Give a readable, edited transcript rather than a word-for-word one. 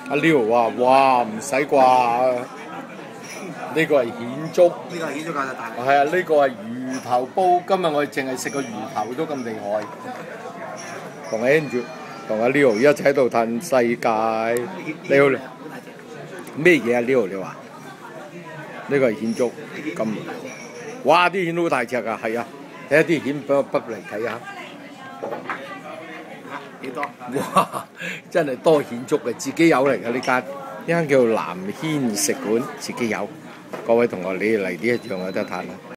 阿 Leo 話：哇，唔使啩？呢個係蜆粥。 呢個係蜆粥價就大。 係啊，呢個係魚頭煲。今日我哋淨係食個魚頭都咁厲害。同 Andrew 同阿 Leo 一齊喺度嘆世界。你好，咩嘢啊 Leo？你話呢個係蜆粥咁。哇！啲蜆都好大隻啊，係啊，睇下啲蜆俾我筆嚟睇下。 幾多？ 哇！真係多蜆粥嘅，自己有嚟嘅呢間叫南軒食館，自己有。各位同學，你嚟呢一樣有得嘆啦。